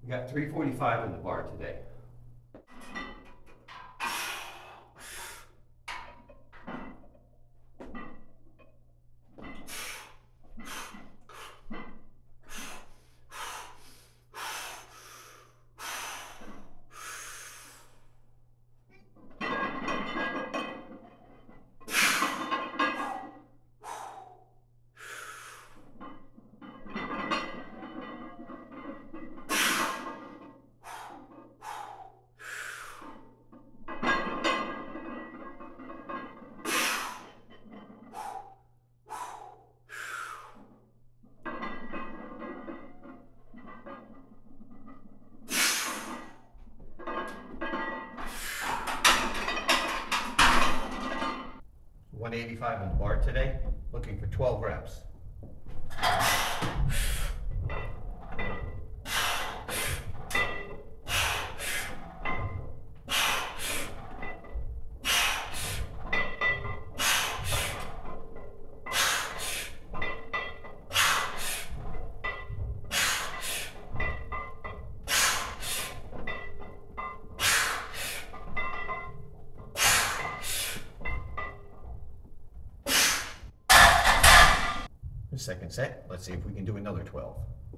We got 345 in the bar today. $185 in the bar today, looking for 12 reps. The second set, let's see if we can do another 12.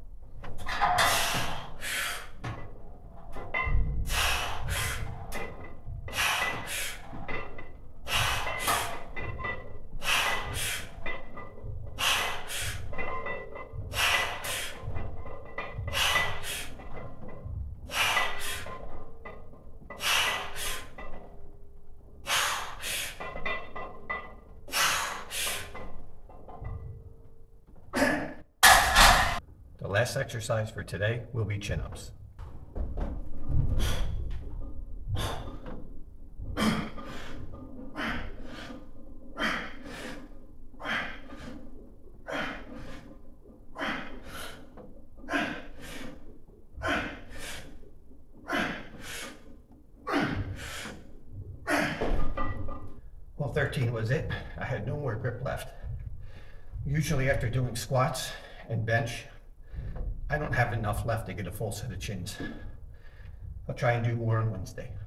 The last exercise for today will be chin-ups. Well, 13 was it. I had no more grip left. Usually after doing squats and bench, I don't have enough left to get a full set of chins. I'll try and do more on Wednesday.